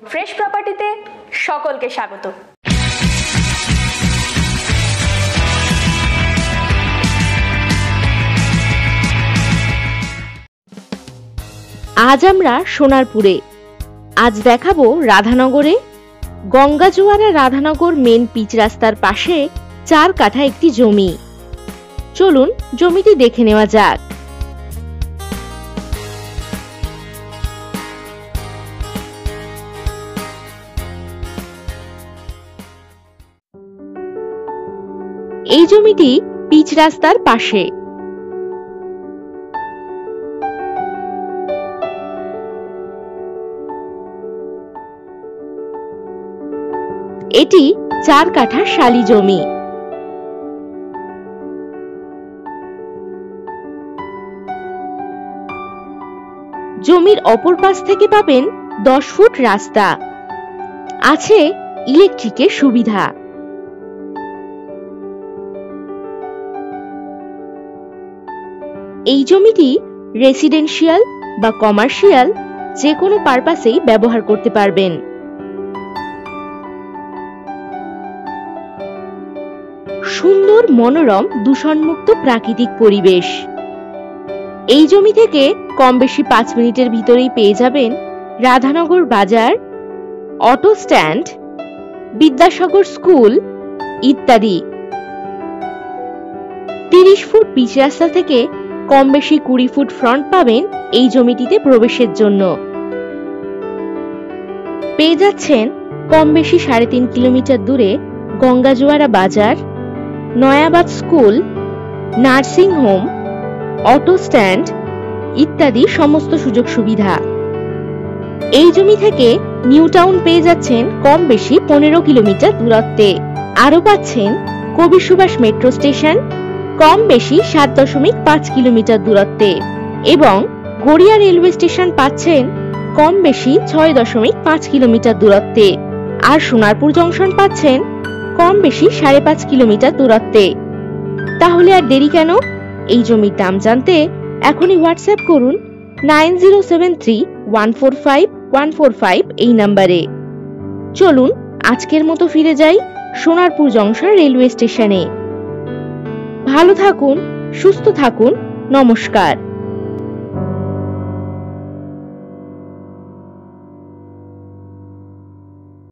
Fresh প্রপার্টিতে সকলকে স্বাগত। আজ আমরা সোনারপুরে। আজ দেখাবো রাধানগরে। গঙ্গা জোয়ারা রাধানগর মেন পিচ রাস্তার পাশে 4 কাঠা একটি জমি। চলুন জমিটি দেখে নেওয়া যাক। এই জমিটি পিচ রাস্তার পাশে। এটি 4 কাঠা শালি জমি। জমির অপর পাশ থেকে পাবেন 10 ফুট রাস্তা। আছে ইলেকট্রিকের সুবিধা। এই জমিটি রেসিডেন্সিয়াল বা কমার্শিয়াল যে কোনো পারপাসেই ব্যবহার করতে পারবেন। সুন্দর মনোরম দূষণমুক্ত প্রাকৃতিক পরিবেশ। এই জমি থেকে কম বেশি 5 মিনিটের ভিতরেই পেয়ে যাবেন রাধানগর বাজার, অটো স্ট্যান্ড, বিদ্যাসাগর স্কুল ইত্যাদি। 30 ফুট পিচ রাস্তা থেকে কম বেশি 20 ফুট ফ্রন্ট পাবেন এই জমিটিতে প্রবেশের জন্য। পেয়ে যাচ্ছেন কম বেশি 3.5 কিলোমিটার দূরে গঙ্গা জোয়ারা বাজার, Nayabad school, nursing home, auto stand ইত্যাদি সমস্ত সুযোগ সুবিধা। এই জমি থেকে নিউটাউন পেয়ে যাচ্ছেন কম বেশি 15 কিলোমিটার দূরত্বে। আরো পাচ্ছেন কবি সুভাষ মেট্রো স্টেশন কম বেশি 7.5 কিলোমিটার দূরত্বে এবং গড়িয়া রেলওয়ে স্টেশন পাচ্ছেন কম বেশি 6.5 কিলোমিটার দূরত্বে। আর সোনারপুর জংশন পাচ্ছেন কম বেশি 5.5 কিলোমিটার দূরত্বে। তাহলে আর দেরি কেন? এই জমির দাম জানতে এখনই হোয়াটসঅ্যাপ করুন 9073145145 এই নম্বরে। চলুন আজকের মতো ফিরে যাই সোনারপুর জংশন রেলওয়ে স্টেশনে। ভালো থাকুন, সুস্থ থাকুন, নমস্কার।